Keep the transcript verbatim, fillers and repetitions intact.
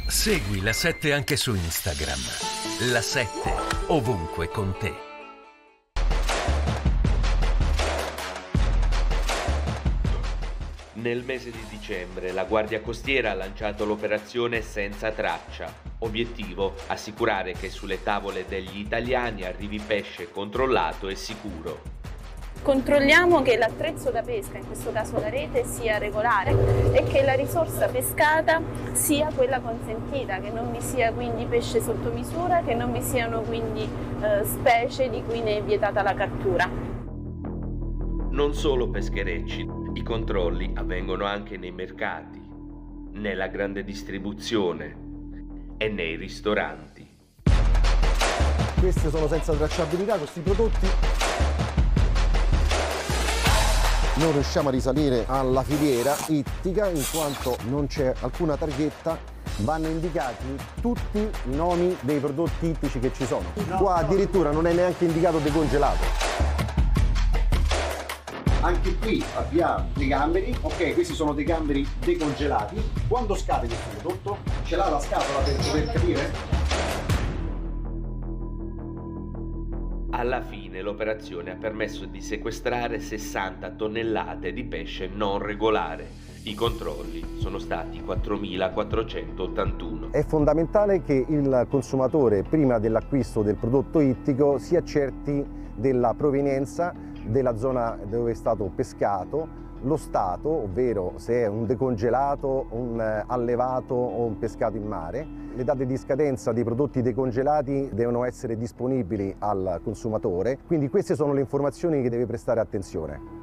Segui La sette anche su Instagram. La sette, ovunque con te. Nel mese di dicembre la Guardia Costiera ha lanciato l'operazione Senza Traccia. Obiettivo: assicurare che sulle tavole degli italiani arrivi pesce controllato e sicuro. Controlliamo che l'attrezzo da pesca, in questo caso la rete, sia regolare e che la risorsa pescata sia quella consentita, che non vi sia quindi pesce sotto misura, che non vi siano quindi eh, specie di cui ne è vietata la cattura. Non solo pescherecci, i controlli avvengono anche nei mercati, nella grande distribuzione e nei ristoranti. Queste sono senza tracciabilità, questi prodotti. Non riusciamo a risalire alla filiera ittica in quanto non c'è alcuna targhetta, vanno indicati tutti i nomi dei prodotti ittici che ci sono. No, Qua addirittura non è neanche indicato decongelato. Anche qui abbiamo dei gamberi, ok, questi sono dei gamberi decongelati. Quando scade questo prodotto? Ce l'ha la scatola per poter capire? Alla fine l'operazione ha permesso di sequestrare sessanta tonnellate di pesce non regolare. I controlli sono stati quattromilaquattrocentottantuno. È fondamentale che il consumatore, prima dell'acquisto del prodotto ittico, si accerti della provenienza della zona dove è stato pescato, lo stato, ovvero se è un decongelato, un allevato o un pescato in mare. Le date di scadenza dei prodotti decongelati devono essere disponibili al consumatore, quindi queste sono le informazioni che deve prestare attenzione.